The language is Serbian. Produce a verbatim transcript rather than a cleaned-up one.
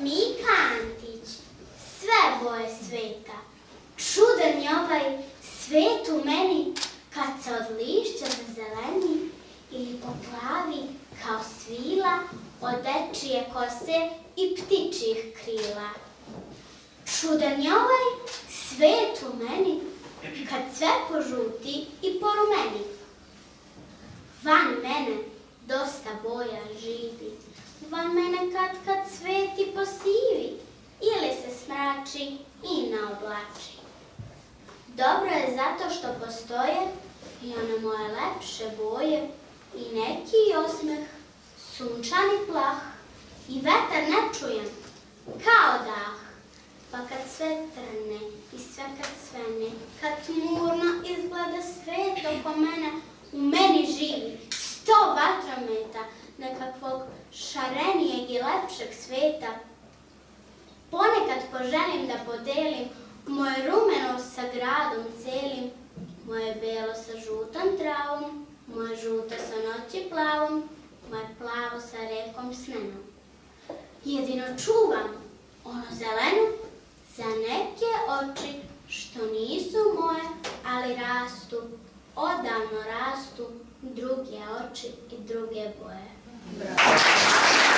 Mika Antić, sve boje sveta. Čudan je ovaj svet u meni, kad se od lišća zazeleni ili poplavi kao svila od dečije kose i ptičjih krila. Čudan je ovaj svet u meni, kad sve požuti i porumeni. Van mene dosta boja živi, van mene kad kad sveti posivi ili se smrači i naoblači. Dobro je zato što postoje i one moje lepše boje i neki osmeh, sunčani plah i vetar ne čujem kao dah. Pa kad sve trne i sve kad svene, kad tmurno izgleda svet oko mene, u meni živi sto vatrometa nekakvog šarenijeg i lepšeg sveta. Ponekad poželim da podelim moje rumeno sa gradom celim, moje belo sa žutom travom, moje žuto sa noći plavom, moje plavo sa rekom snenom. Jedino čuvam ono zelenu za neke oči što nisu moje, ali rastu, odavno rastu druge oči i druge boje. Bravo.